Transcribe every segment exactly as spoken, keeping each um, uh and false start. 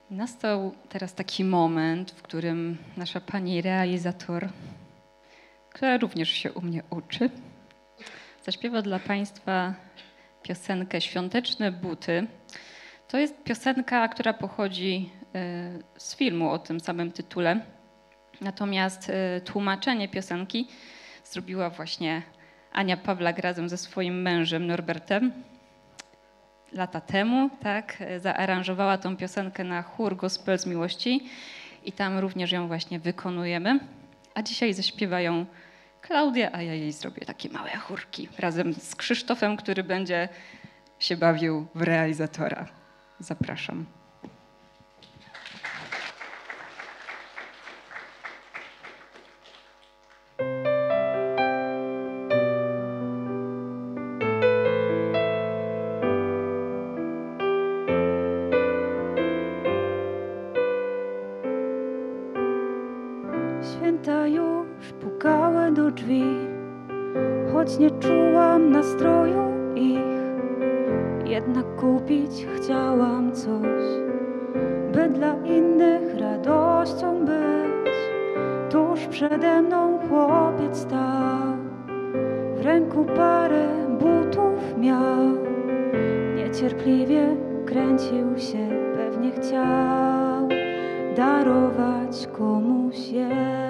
Nastał teraz taki moment, w którym nasza pani realizator, która również się u mnie uczy, zaśpiewa dla Państwa piosenkę Świąteczne buty. To jest piosenka, która pochodzi z filmu o tym samym tytule. Natomiast tłumaczenie piosenki zrobiła właśnie Ania Pawlak razem ze swoim mężem Norbertem. Lata temu, tak, zaaranżowała tą piosenkę na chór Gospel z Miłości i tam również ją właśnie wykonujemy. A dzisiaj zaśpiewa ją Klaudia, a ja jej zrobię takie małe chórki razem z Krzysztofem, który będzie się bawił w realizatora. Zapraszam. Święta już pukały do drzwi, choć nie czułam nastroju ich. Jednak kupić chciałam coś, by dla innych radością być. Tuż przede mną chłopiec stał, w ręku parę butów miał. Niecierpliwie kręcił się, pewnie chciał darować komuś je.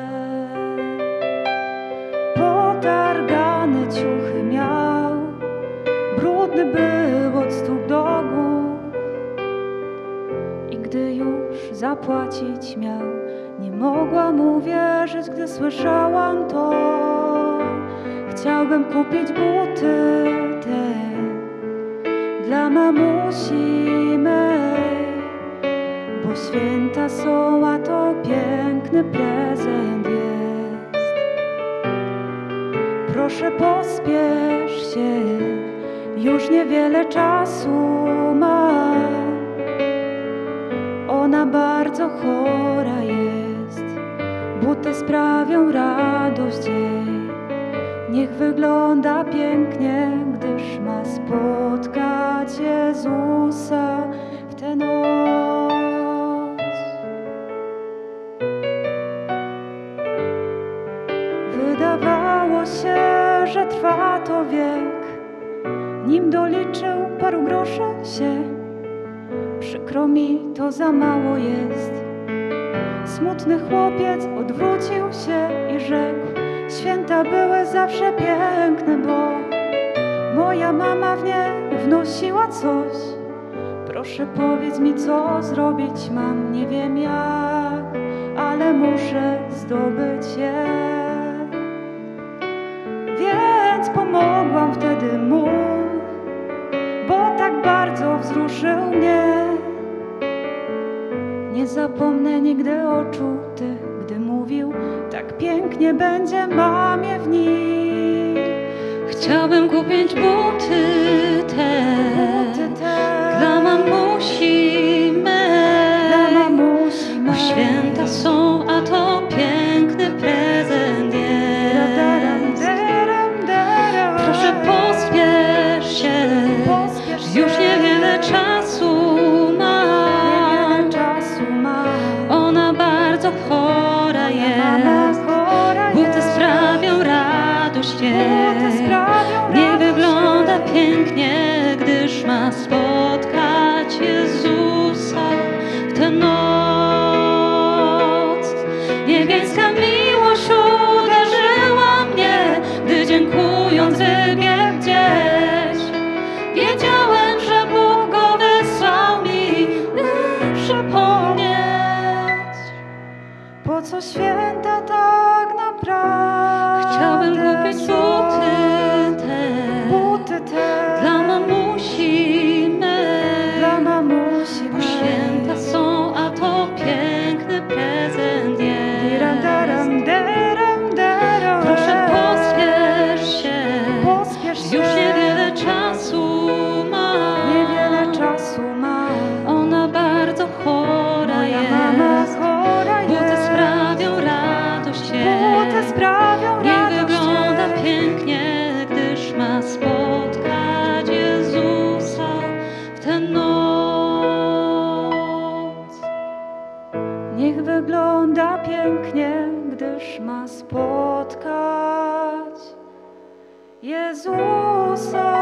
Potargane ciuchy miał, brudny był od stóp do głów. I gdy już zapłacić miał, nie mogłam uwierzyć, gdy słyszałam to. Chciałbym kupić buty te dla mamusi mej, bo święta są, a to piękny prezent jest. Proszę, pospiesz się, już niewiele czasu ma. Ona bardzo chora jest, buty sprawią radość jej. Niech wygląda pięknie, gdyż ma spotkać Jezusa w tę noc. Wydawało się, że trwa to wiek, nim doliczył paru groszy się. Przykro mi, to za mało jest. Smutny chłopiec odwrócił się i rzekł: święta były zawsze piękne, bo moja mama w nie wnosiła coś. Proszę, powiedz mi, co zrobić mam, nie wiem jak, ale muszę zdobyć je. Więc pomogłam wtedy mu, bo tak bardzo wzruszył mnie. Nie zapomnę nigdy oczu tych, gdy mówił: tak pięknie będzie mamie w nich. Chciałbym kupić buty te, Buty te dla mamusi mej, dla mamusi bo mej. święta są, a to piękny prezent jest. Proszę, pospiesz się, Pospiesz się, już niewiele czasu mam. niewiele czasu ma. Ona bardzo chora Mama jest, chora buty jest, sprawią radość buty jej. sprawią Niech radość wygląda jej. pięknie, gdyż ma spotkać Jezusa w tę noc. Niebiańska miłość uderzyła mnie, gdy dziękując wybiegł gdzieś. Wiedziałem, że Bóg go wysłał mi, by przypomnieć. Po co święta tak naprawdę? Chciałbym kupić buty te buty te dla mamusi mej, Jezusa.